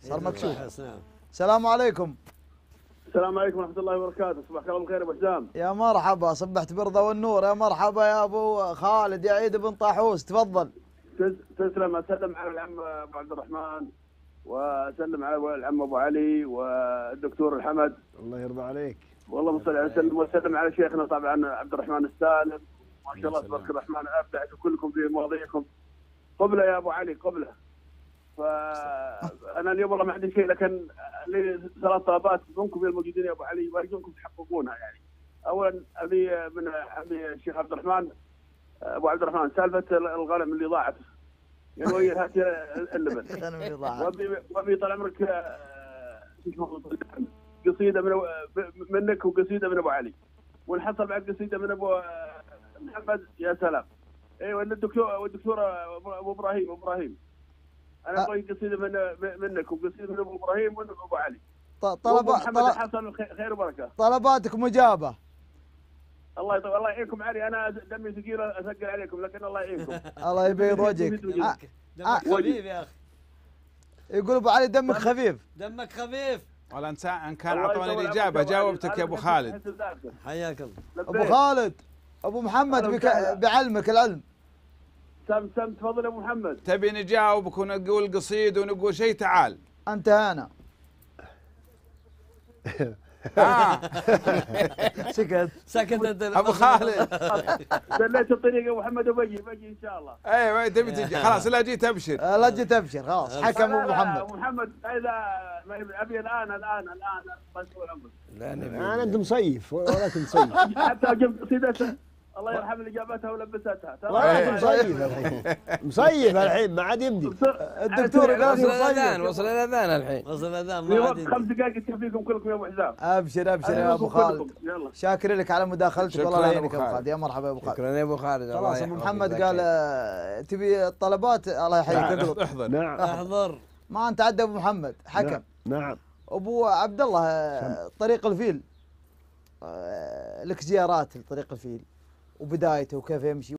صار مكشوف. نعم. السلام عليكم. السلام عليكم ورحمة الله وبركاته، صباح الله بالخير أبو حسام. يا مرحبا، صبحت برضا والنور. يا مرحبا يا أبو خالد، يا عيد بن طاحوس، تفضل. تسلم. أسلم على العم أبو عبد الرحمن، وأسلم على العم أبو علي والدكتور الحمد. الله يرضى عليك. والله صل على وسلم، وسلم على شيخنا طبعا عبد الرحمن السالم. ما شاء الله تبارك الرحمن، أبدعتوا كلكم في مواضيعكم. قبله يا أبو علي، قبله. فأنا اليوم والله ما عندي شيء، لكن لي 3 طلبات منكم يا الموجودين يا أبو علي، وأرجوكم تحققونها يعني. أولا أبي من أبي الشيخ عبد الرحمن، أبو عبد الرحمن، سالفة الغنم اللي ضاعت، يعني هاتي اللبن. وأبي طال عمرك قصيدة منك وقصيدة من أبو علي، ونحصل بعد قصيدة من أبو محمد. يا سلام. ايوه والدكتور ابو ابراهيم. انا ابغى قصيده منك وقصيده من ابو ابراهيم وابو علي. محمد حصل خير وبركه. طلباتك مجابه. الله يعينكم علي، انا دمي ثقيل اثقل عليكم، لكن الله يعينكم. الله يبيض وجهك. دمك خفيف يا اخي. يقول ابو علي دمك خفيف. دمك خفيف. والله ان كان اعطوني الاجابه جاوبتك يا ابو خالد. حياك الله. ابو خالد، ابو محمد بعلمك العلم. سم تفضل يا ابو محمد. تبي نجاوبك ونقول قصيد ونقول شيء؟ تعال. انت هنا. سكت انت ابو خالد. دليت الطريق يا ابو محمد، وبجي ان شاء الله. ايوه تبي تجي خلاص. لا جيت ابشر. لا جيت ابشر خلاص. حكم ابو محمد. ابو محمد اذا ابي الان بس طول عمرك. انا انت مصيف ولا انت مصيف. حتى جبت قصيدته الله يرحم اللي جابتها ولبستها. والله مصيف الحين. مصيف الحين ما عاد يمدي. الدكتور قال وصل الاذان الحين. وصل الاذان ما عاد 5 دقائق يكفيكم كلكم يا ابو حسام. ابشر يا ابو خالد. شاكر لك على مداخلتك، والله يعينك يا ابو خالد. يا مرحبا يا ابو خالد. شكرا يا ابو خالد. خلاص ابو محمد قال تبي الطلبات. الله يحييك. احضر. نعم احضر. ما انت عدى ابو محمد حكم. نعم. ابو عبد الله، طريق الفيل، لك زيارات لطريق الفيل وبدايته وكيف يمشي.